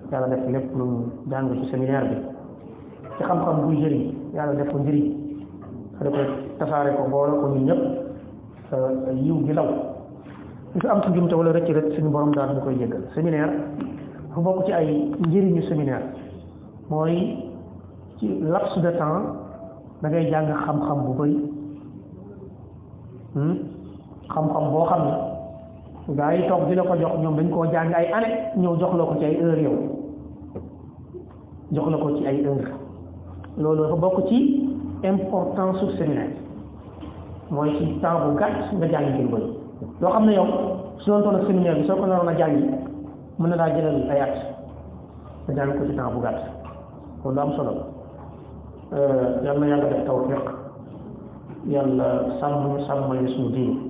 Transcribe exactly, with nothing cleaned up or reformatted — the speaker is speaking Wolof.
yàlla def lépp lu jàng ci séminaire bi ci xam-xam buy jëriñ yàlla def ko njëriñ da koy tasaare ko boole ko ñun ñëpp yiw gi law li fi am ci jumte wala rëcc rek suñu borom daal bu koy jéggal séminaire dafa bokk ci ay njëriñu séminaire mooy ci laps de temps da ngay jàng xam-xam bu bëri xam-xam boo xam ne gaa yi toog di la ko jox ñoom dañ koo jàng ay année ñëw jox la ko ci ay heure yow jox la ko ci ay heure loolu dafa bokk ci importance su séminaire mooy ci temps bu gàtt nga jàng ci lu bëri loo xam ne yow su doon toll ak séminaire bi soo ko naroon a jàngi mën na laa jëlal ay at nga jàng ko ci temps bu gàtt loolu lu am solo yal na yàlla def tawfiq yàlla sàmm sàmmal suñu diin